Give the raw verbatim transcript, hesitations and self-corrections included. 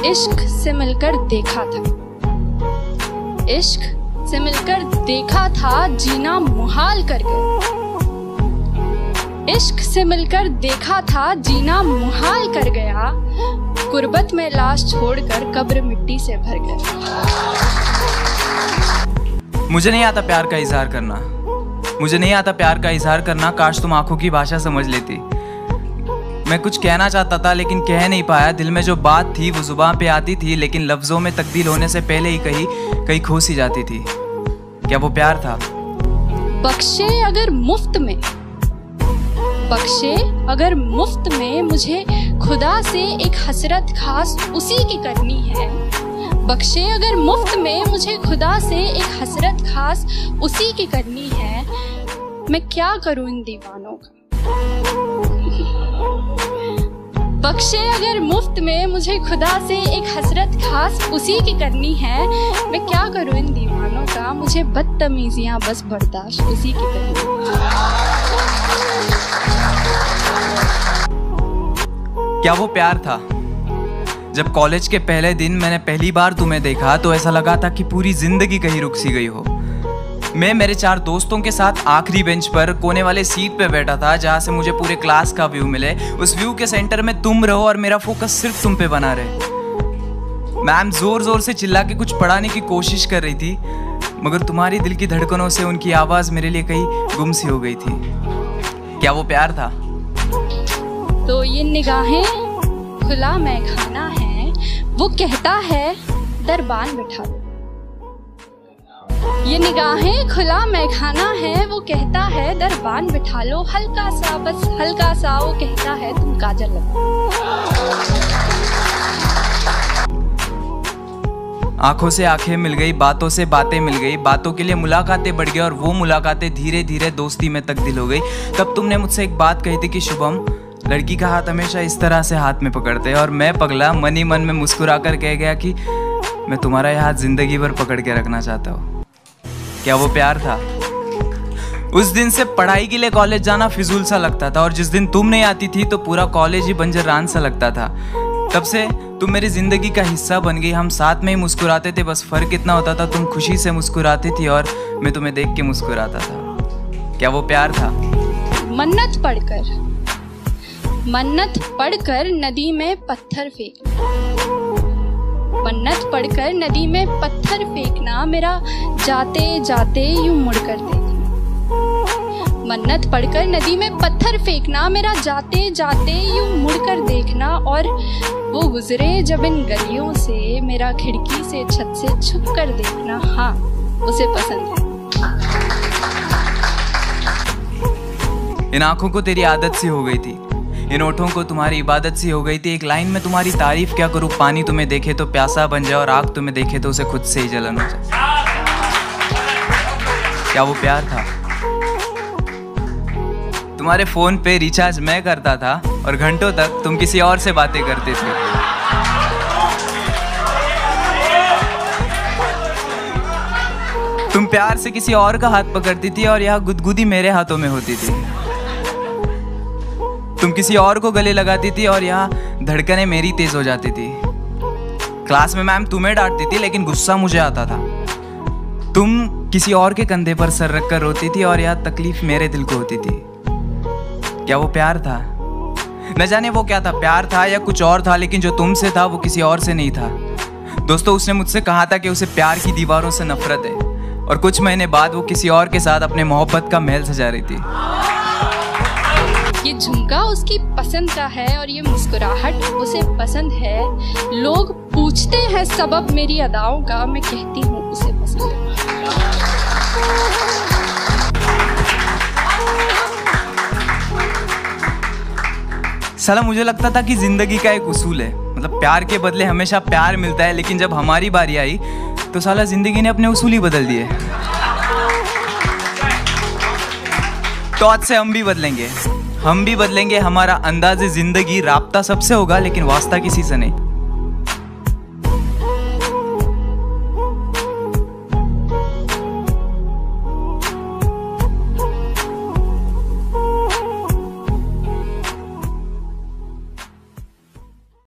इश्क से मिलकर देखा था, इश्क से मिलकर देखा था, जीना मुहाल कर गया। इश्क से मिलकर देखा था, जीना मुहाल कर गया। गुर्बत में लाश छोड़कर कब्र मिट्टी से भर गया। मुझे नहीं आता प्यार का इजहार करना, मुझे नहीं आता प्यार का इजहार करना। काश तुम आंखों की भाषा समझ लेती। मैं कुछ कहना चाहता था लेकिन कह नहीं पाया। दिल में जो बात थी वो जुबान पे आती थी, लेकिन लफ्जों में तब्दील होने से पहले ही कहीं कहीं खो सी जाती थी। क्या वो प्यार था? बख्शे अगर मुफ्त में, बख्शे अगर मुफ्त में मुझे खुदा से एक हसरत खास उसी की करनी है। बख्शे अगर मुफ्त में मुझे खुदा से एक हसरत खास उसी की करनी है। मैं क्या करूं इन दीवानों का? बख्शे अगर मुफ्त में मुझे खुदा से एक हसरत खास उसी की करनी है। मैं क्या करूं इन दीवानों का? मुझे बदतमीजियां बस बर्दाश्त उसी की करनी है। क्या वो प्यार था? जब कॉलेज के पहले दिन मैंने पहली बार तुम्हें देखा तो ऐसा लगा था कि पूरी जिंदगी कहीं रुक सी गई हो। मैं मेरे चार दोस्तों के साथ आखिरी बेंच पर कोने वाले सीट पे बैठा था, जहाँ से मुझे पूरे क्लास का व्यू मिले। उस व्यू के सेंटर में तुम रहो और मेरा फोकस सिर्फ तुम पे बना रहे। मैम जोर जोर से चिल्ला के कुछ पढ़ाने की कोशिश कर रही थी, मगर तुम्हारी दिल की धड़कनों से उनकी आवाज़ मेरे लिए कहीं गुम सी हो गई थी। क्या वो प्यार था? तो ये निगाहें खुला मैखाना है, वो कहता है दरबान बिठा लो। ये निगाहें खुला मैखाना है, वो कहता है दरबान बिठा लो। हल्का सा, बस हल्का सा वो कहता है तुम काजल लगाओ। आंखों से आंखें मिल गई, बातों से बातें मिल गई, बातों के लिए मुलाकातें बढ़ गई और वो मुलाकातें धीरे धीरे दोस्ती में तब्दील हो गई। तब तुमने मुझसे एक बात कही थी कि शुभम, लड़की का हाथ हमेशा इस तरह से हाथ में पकड़ते हैं। और मैं पगला मन ही मन में मुस्कुरा कर कह गया कि मैं तुम्हारा यह हाथ जिंदगी भर पकड़ के रखना चाहता हूँ। क्या वो प्यार था? उस दिन से पढ़ाई के लिए कॉलेज जाना फिजूल सा लगता था, और जिस दिन तुम नहीं आती थी तो पूरा कॉलेज ही बंजर रान सा लगता था। तब से तुम मेरी जिंदगी का हिस्सा बन गई। हम साथ में ही मुस्कुराते थे, बस फर्क इतना होता था तुम खुशी से मुस्कुराती थी और मैं तुम्हें देख के मुस्कुराता था। क्या वो प्यार था? मन्नत पढ़कर, मन्नत पढ़कर नदी में पत्थर फेंकना, मन्नत पढ़कर नदी में पत्थर फेंकना, मेरा जाते जाते यूं मुड़कर देखना। मन्नत पढ़कर नदी में पत्थर फेंकना, मेरा जाते जाते यूं मुड़कर देखना। और वो गुजरे जब इन गलियों से, मेरा खिड़की से छत से छुप कर देखना। हाँ, उसे पसंद है। इन आंखों को तेरी आदत सी हो गई थी, इन ओठों को तुम्हारी इबादत सी हो गई थी। एक लाइन में तुम्हारी तारीफ क्या करूँ, पानी तुम्हें देखे तो प्यासा बन जाए और आग तुम्हें देखे तो उसे खुद से ही जलन हो जाए। क्या वो प्यार था? तुम्हारे फोन पे रिचार्ज मैं करता था और घंटों तक तुम किसी और से बातें करते थे। तुम प्यार से किसी और का हाथ पकड़ती थी और यह गुदगुदी मेरे हाथों में होती थी। तुम किसी और को गले लगाती थी और यहाँ धड़कनें मेरी तेज हो जाती थी। क्लास में मैम तुम्हें डांटती थी लेकिन गुस्सा मुझे आता था। तुम किसी और के कंधे पर सर रखकर रोती थी और यह तकलीफ मेरे दिल को होती थी। क्या वो प्यार था? न जाने वो क्या था, प्यार था या कुछ और था, लेकिन जो तुमसे था वो किसी और से नहीं था। दोस्तों, उसने मुझसे कहा था कि उसे प्यार की दीवारों से नफरत है, और कुछ महीने बाद वो किसी और के साथ अपने मोहब्बत का महल सजा रही थी। ये झुमका उसकी पसंद का है और ये मुस्कुराहट उसे पसंद है। लोग पूछते हैं सबब मेरी अदाओं का, मैं कहती हूँ उसे पसंद है। साला मुझे लगता था कि जिंदगी का एक उसूल है, मतलब प्यार के बदले हमेशा प्यार मिलता है, लेकिन जब हमारी बारी आई तो साला जिंदगी ने अपने उसूल ही बदल दिए। तो आज से हम भी बदलेंगे, हम भी बदलेंगे। हमारा अंदाज़े ज़िंदगी राब्ता सबसे होगा, लेकिन वास्ता किसी से नहीं।